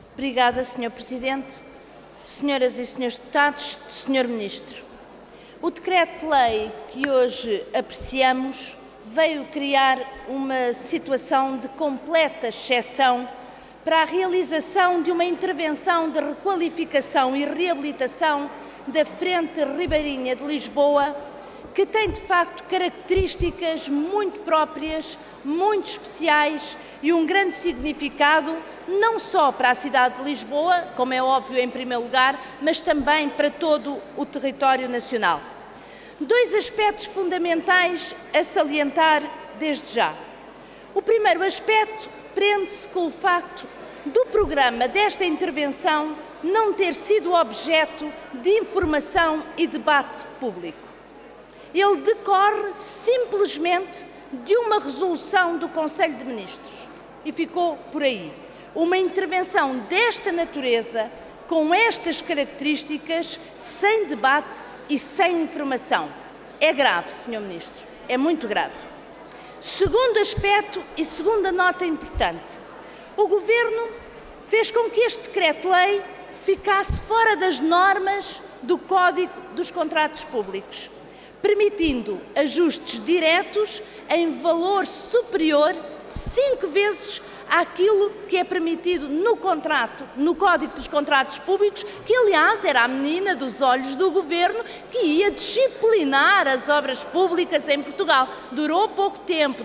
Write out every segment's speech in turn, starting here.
Obrigada, Sr. Presidente. Senhoras e senhores deputados, Sr. Ministro, o decreto-lei que hoje apreciamos veio criar uma situação de completa exceção para a realização de uma intervenção de requalificação e reabilitação da Frente Ribeirinha de Lisboa, que tem de facto características muito próprias, muito especiais e um grande significado, não só para a cidade de Lisboa, como é óbvio em primeiro lugar, mas também para todo o território nacional. Dois aspectos fundamentais a salientar desde já. O primeiro aspecto prende-se com o facto do programa desta intervenção não ter sido objeto de informação e debate público. Ele decorre simplesmente de uma resolução do Conselho de Ministros e ficou por aí. Uma intervenção desta natureza, com estas características, sem debate e sem informação. É grave, Sr. Ministro, é muito grave. Segundo aspecto e segunda nota importante, o Governo fez com que este decreto-lei ficasse fora das normas do Código dos Contratos Públicos, permitindo ajustes diretos em valor superior 5 vezes àquilo que é permitido no Código dos Contratos Públicos, que aliás era a menina dos olhos do Governo que ia disciplinar as obras públicas em Portugal. Durou pouco tempo.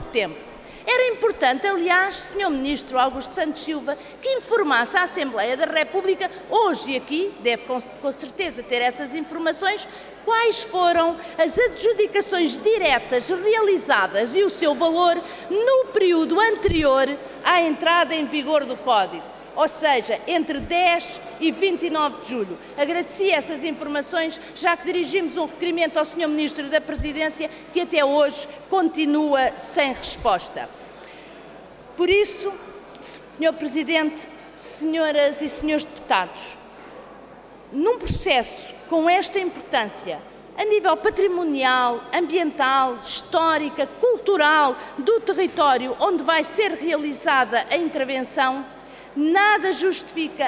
Era importante, aliás, Sr. Ministro Augusto Santos Silva, que informasse a Assembleia da República, hoje e aqui, deve com certeza ter essas informações, quais foram as adjudicações diretas realizadas e o seu valor no período anterior à entrada em vigor do Código, ou seja, entre 10 e 29 de julho. Agradeci essas informações, já que dirigimos um requerimento ao Sr. Ministro da Presidência, que até hoje continua sem resposta. Por isso, Sr. Presidente, senhoras e senhores deputados, num processo com esta importância, a nível patrimonial, ambiental, histórica, cultural do território onde vai ser realizada a intervenção, nada justifica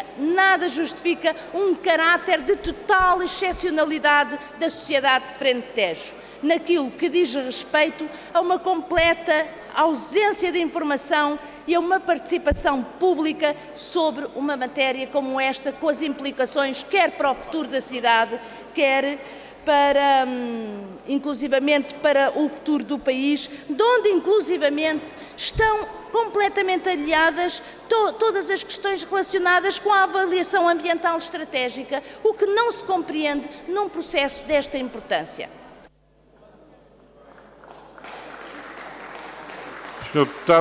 um caráter de total excepcionalidade da sociedade de Frente Tejo, naquilo que diz respeito a uma completa ausência de informação e a uma participação pública sobre uma matéria como esta, com as implicações quer para o futuro da cidade, quer para, inclusivamente, para o futuro do país, de onde, inclusivamente, estão completamente aliadas todas as questões relacionadas com a avaliação ambiental estratégica, o que não se compreende num processo desta importância. Sr. Deputado.